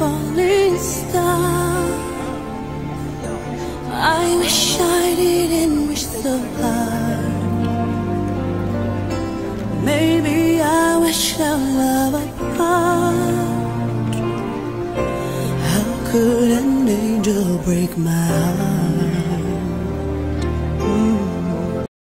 falling star. I wish I didn't wish so hard. Maybe I wish our love apart. How could an angel break my heart?